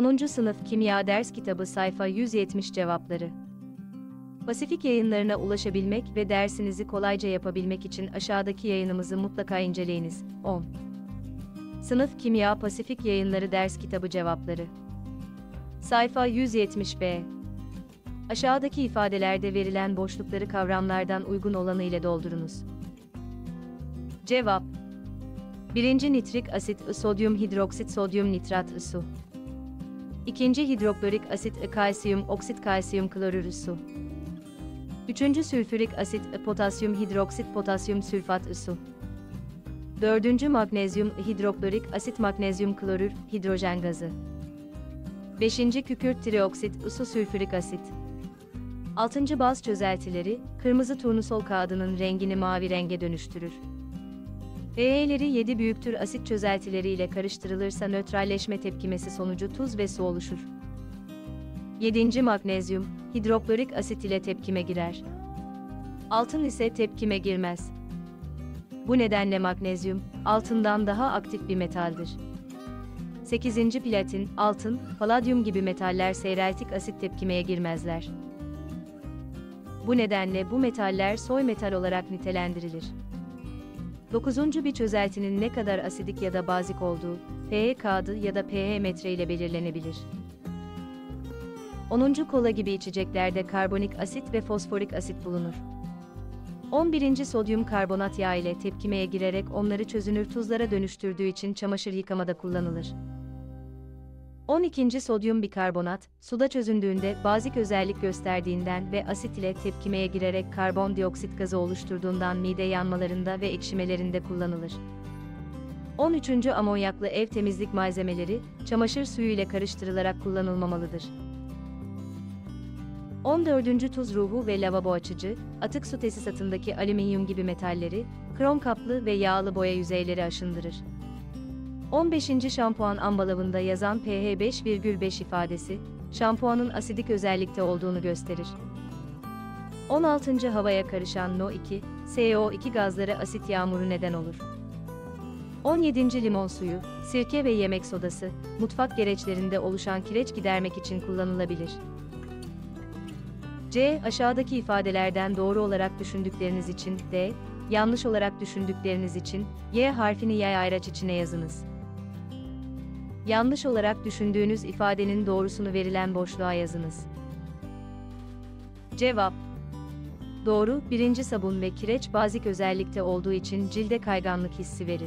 10. Sınıf Kimya Ders Kitabı Sayfa 170 Cevapları. Pasifik yayınlarına ulaşabilmek ve dersinizi kolayca yapabilmek için aşağıdaki yayınımızı mutlaka inceleyiniz. 10. Sınıf Kimya Pasifik Yayınları Ders Kitabı Cevapları. Sayfa 170b. Aşağıdaki ifadelerde verilen boşlukları kavramlardan uygun olanı ile doldurunuz. Cevap: 1. Nitrik asit sodyum hidroksit sodyum nitrat su. 2. Hidroklorik asit kalsiyum oksit kalsiyum klorür su. 3. Sülfürik asit potasyum hidroksit potasyum sülfat su. 4. Magnezyum hidroklorik asit magnezyum klorür hidrojen gazı. 5. Kükürt trioksit su sülfürik asit. 6. Baz çözeltileri, kırmızı turnusol kağıdının rengini mavi renge dönüştürür. PH'leri 7 büyüktür asit çözeltileri ile karıştırılırsa nötralleşme tepkimesi sonucu tuz ve su oluşur. 7. Magnezyum, hidroklorik asit ile tepkime girer. Altın ise tepkime girmez. Bu nedenle magnezyum, altından daha aktif bir metaldir. 8. Platin, altın, paladyum gibi metaller seyreltik asit tepkimeye girmezler. Bu nedenle bu metaller soy metal olarak nitelendirilir. 9. Bir çözeltinin ne kadar asidik ya da bazik olduğu, pH kağıdı ya da pH metre ile belirlenebilir. 10. Kola gibi içeceklerde karbonik asit ve fosforik asit bulunur. 11. Sodyum karbonat yağ ile tepkimeye girerek onları çözünür tuzlara dönüştürdüğü için çamaşır yıkamada kullanılır. 12. Sodyum bikarbonat, suda çözündüğünde bazik özellik gösterdiğinden ve asit ile tepkimeye girerek karbondioksit gazı oluşturduğundan mide yanmalarında ve ekşimelerinde kullanılır. 13. Amonyaklı ev temizlik malzemeleri, çamaşır suyu ile karıştırılarak kullanılmamalıdır. 14. Tuz ruhu ve lavabo açıcı, atık su tesisatındaki alüminyum gibi metalleri, krom kaplı ve yağlı boya yüzeyleri aşındırır. 15. Şampuan ambalajında yazan pH 5,5 ifadesi, şampuanın asidik özellikte olduğunu gösterir. 16. Havaya karışan NO2, CO2 gazları asit yağmuru neden olur. 17. Limon suyu, sirke ve yemek sodası, mutfak gereçlerinde oluşan kireç gidermek için kullanılabilir. C. Aşağıdaki ifadelerden doğru olarak düşündükleriniz için D. Yanlış olarak düşündükleriniz için Y harfini yay ayraç içine yazınız. Yanlış olarak düşündüğünüz ifadenin doğrusunu verilen boşluğa yazınız. Cevap: doğru, 1. Sabun ve kireç bazik özellikte olduğu için cilde kayganlık hissi verir.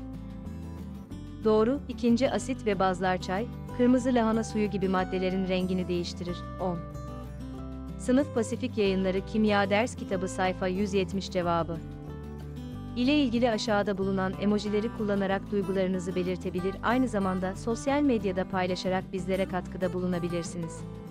Doğru, 2. Asit ve bazlar çay, kırmızı lahana suyu gibi maddelerin rengini değiştirir. 10. Sınıf Pasifik Yayınları Kimya Ders Kitabı Sayfa 170 Cevabı ile ilgili aşağıda bulunan emojileri kullanarak duygularınızı belirtebilir, aynı zamanda sosyal medyada paylaşarak bizlere katkıda bulunabilirsiniz.